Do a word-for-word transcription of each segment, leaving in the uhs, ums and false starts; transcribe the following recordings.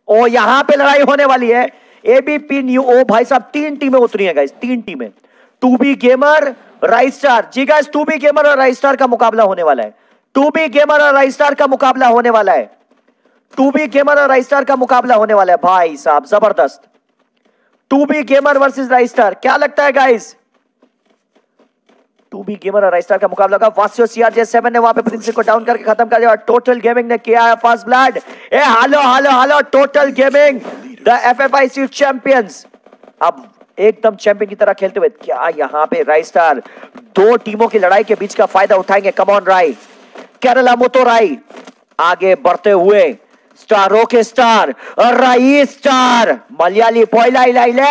ओ यहां पे लड़ाई होने वाली है। एबीपी न्यू, ओ भाई साहब तीन टीमें उतरी हैं गाइस, तीन टीमें। To be gamer, Raistar ji guys, to be gamer और राइस्टार का मुकाबला होने वाला है। टू बी गेमर और राइस्टार का मुकाबला होने वाला है। टू बी गेमर और राइस्टार का मुकाबला होने वाला है भाई साहब, जबरदस्त। To be gamer versus Raistar, क्या लगता है गाइस? टू बी गेमर और राइस्टार का मुकाबला होगा। वासियो सीआरजे सेवन ने वहां पे प्रिंस को डाउन करके खत्म कर दिया। टोटल गेमिंग ने किया है फर्स्ट ब्लड। ए hello hello hello total gaming, the FFIC champions, अब एकदम चैंपियन की तरह खेलते हुए। क्या यहां पे राइस्टार दो टीमों की लड़ाई के बीच का फायदा उठाएंगे? कम ऑन राई, केरला मोतो राई आगे बढ़ते हुए। स्टारों के स्टार राई स्टार, मलयाली पोइलाई लाइले,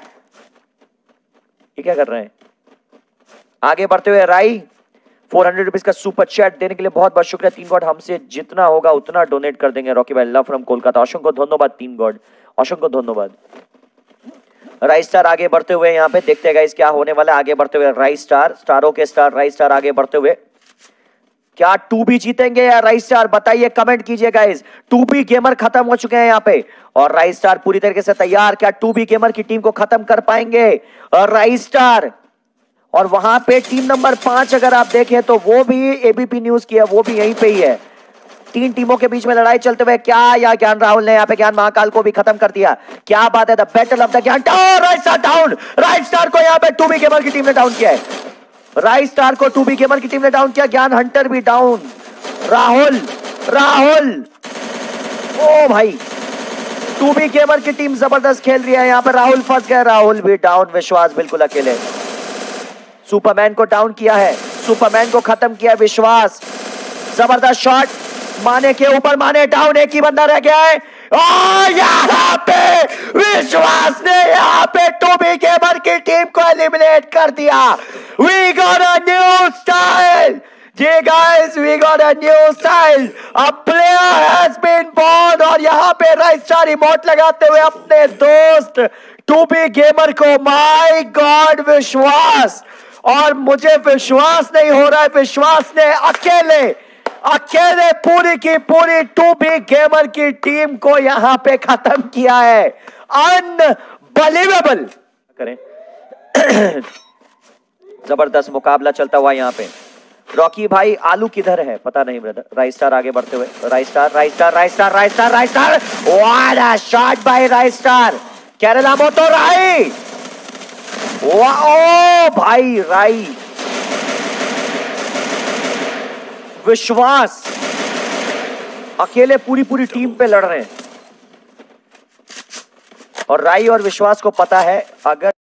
ये क्या कर रहे हैं? आगे बढ़ते हुए राई, फोर हंड्रेड रुपीज का सुपर चैट देने के लिए बहुत बहुत शुक्रिया। तीन गॉड, हमसे जितना होगा उतना डोनेट कर देंगे। रॉकी भाई लव फ्रॉम कोलकाता, असंख्य धन्यवाद तीन गॉड, असंख्य धन्यवाद। राइस्टार आगे बढ़ते हुए, यहाँ पे देखते हैं गाइस क्या होने वाला है। आगे बढ़ते हुए राइस्टार, स्टारों के स्टार राइस्टार आगे बढ़ते हुए। क्या टू बी जीतेंगे या राइस्टार? बताइए, कमेंट कीजिए गाइस। टू बी गेमर खत्म हो चुके हैं यहाँ पे और राइस्टार पूरी तरीके से तैयार। क्या टू बी गेमर की टीम को खत्म कर पाएंगे और राइस्टार? और वहां पे टीम नंबर पांच अगर आप देखें तो वो भी एबीपी न्यूज की है, वो भी यहीं पे ही है। तीन टीमों के बीच में लड़ाई चलते हुए। क्या या ज्ञान राहुल ने यहाँ पे ज्ञान महाकाल को भी खत्म कर दिया? क्या बात है, द बैटल ऑफ द ज्ञान राइस्टार डाउन। राइस्टार को यहाँ पे टू बी गेमर की टीम ने डाउन किया है। राइस्टार को टू बी गेमर की टीम ने डाउन किया। ज्ञान हंटर भी डाउन। राहुल राहुल ओ भाई, टू बी गेमर की टीम जबरदस्त खेल रही है यहाँ पे। राहुल फंस गए, राहुल भी डाउन। विश्वास बिल्कुल अकेले। सुपरमैन को डाउन किया है, सुपरमैन को खत्म किया विश्वास। जबरदस्त शॉट, माने के ऊपर, माने डाउन। एक ही बंदा रह गया है और यहाँ पे विश्वास ने यहाँ पे टू बी गेमर की टीम को एलिमिनेट कर दिया। We got a new style ji guys, we got a new style, a player has been born. और यहाँ पे राइस्टार इमोट लगाते हुए अपने दोस्त टू बी गेमर को, माय गॉड विश्वास। और मुझे विश्वास नहीं हो रहा है, विश्वास ने अकेले अकेले पूरी की पूरी टू बी गेमर की टीम को यहां पे खत्म किया है। अनबिलीवेबल करें। जबरदस्त मुकाबला चलता हुआ यहां पे। रॉकी भाई आलू किधर है पता नहीं ब्रदर। राइस्टार आगे बढ़ते हुए। Raistar Raistar Raistar Raistar Raistar what a shot by Raistar. Kerala मोतो राई, ओ भाई राई। विश्वास अकेले पूरी पूरी टीम पे लड़ रहे हैं और राई और विश्वास को पता है अगर